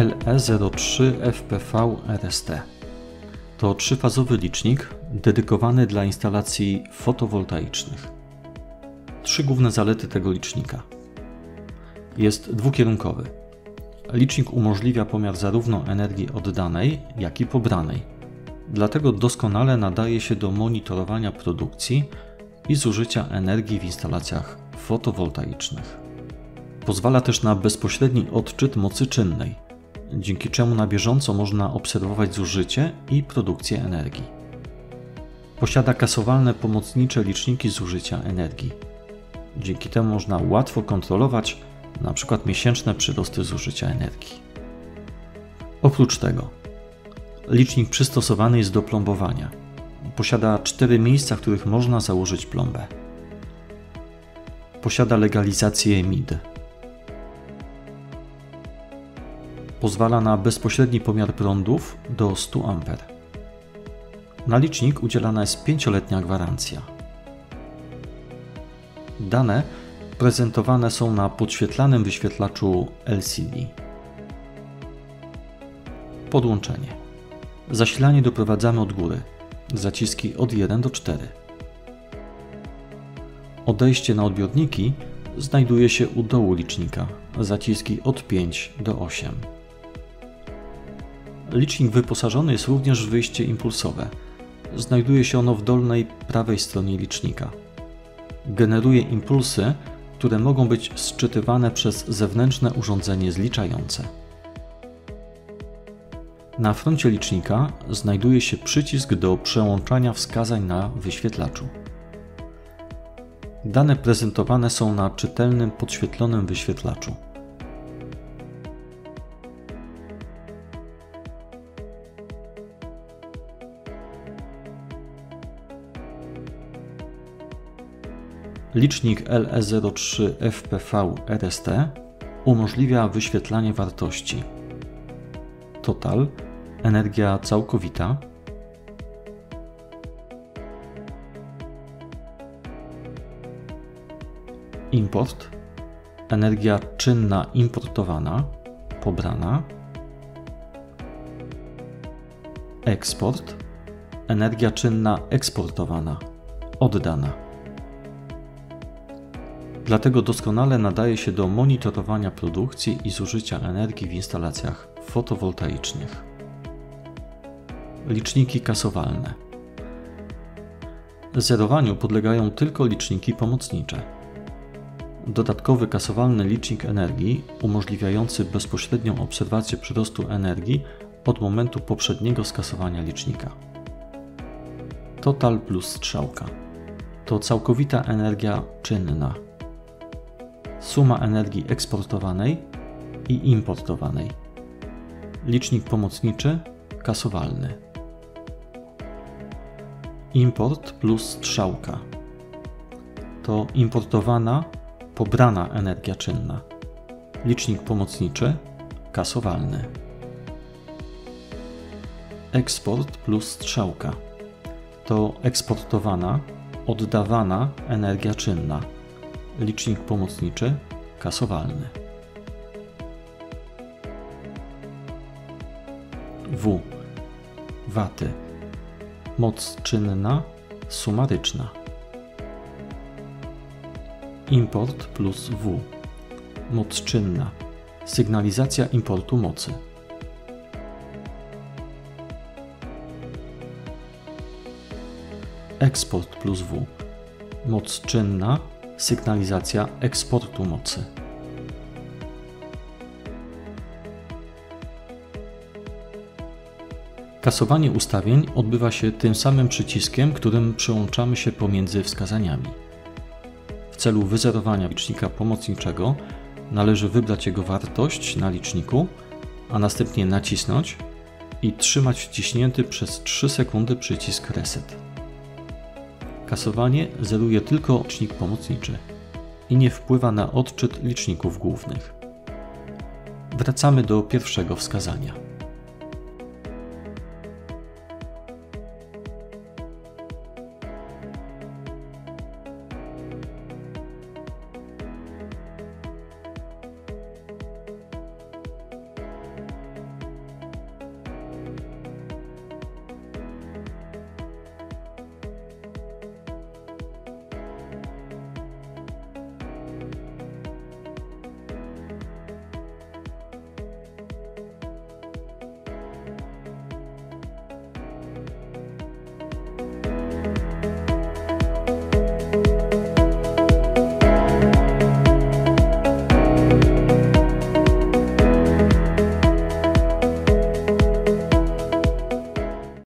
LE03FPV-RST. To trzyfazowy licznik dedykowany dla instalacji fotowoltaicznych. Trzy główne zalety tego licznika. Jest dwukierunkowy. Licznik umożliwia pomiar zarówno energii oddanej, jak i pobranej. Dlatego doskonale nadaje się do monitorowania produkcji i zużycia energii w instalacjach fotowoltaicznych. Pozwala też na bezpośredni odczyt mocy czynnej, dzięki czemu na bieżąco można obserwować zużycie i produkcję energii. Posiada kasowalne pomocnicze liczniki zużycia energii. Dzięki temu można łatwo kontrolować np. miesięczne przyrosty zużycia energii. Oprócz tego licznik przystosowany jest do plombowania. Posiada 4 miejsca, w których można założyć plombę. Posiada legalizację MID. Pozwala na bezpośredni pomiar prądów do 100 A. Na licznik udzielana jest 5-letnia gwarancja. Dane prezentowane są na podświetlanym wyświetlaczu LCD. Podłączenie. Zasilanie doprowadzamy od góry. Zaciski od 1 do 4. Odejście na odbiorniki znajduje się u dołu licznika. Zaciski od 5 do 8. Licznik wyposażony jest również w wyjście impulsowe. Znajduje się ono w dolnej prawej stronie licznika. Generuje impulsy, które mogą być sczytywane przez zewnętrzne urządzenie zliczające. Na froncie licznika znajduje się przycisk do przełączania wskazań na wyświetlaczu. Dane prezentowane są na czytelnym, podświetlonym wyświetlaczu. Licznik LE03FPV-RST umożliwia wyświetlanie wartości total, energia całkowita, import, energia czynna importowana, pobrana, eksport, energia czynna eksportowana, oddana. Dlatego doskonale nadaje się do monitorowania produkcji i zużycia energii w instalacjach fotowoltaicznych. Liczniki kasowalne. Zerowaniu podlegają tylko liczniki pomocnicze. Dodatkowy kasowalny licznik energii umożliwiający bezpośrednią obserwację przyrostu energii od momentu poprzedniego skasowania licznika. Total plus strzałka. To całkowita energia czynna. Suma energii eksportowanej i importowanej. Licznik pomocniczy, kasowalny. Import plus strzałka. To importowana, pobrana energia czynna. Licznik pomocniczy, kasowalny. Eksport plus strzałka. To eksportowana, oddawana energia czynna. Licznik pomocniczy, kasowalny. W. Waty. Moc czynna, sumaryczna. Import plus W. Moc czynna. Sygnalizacja importu mocy. Eksport plus W. Moc czynna. Sygnalizacja eksportu mocy. Kasowanie ustawień odbywa się tym samym przyciskiem, którym przełączamy się pomiędzy wskazaniami. W celu wyzerowania licznika pomocniczego należy wybrać jego wartość na liczniku, a następnie nacisnąć i trzymać wciśnięty przez 3 sekundy przycisk Reset. Kasowanie zeruje tylko licznik pomocniczy i nie wpływa na odczyt liczników głównych. Wracamy do pierwszego wskazania.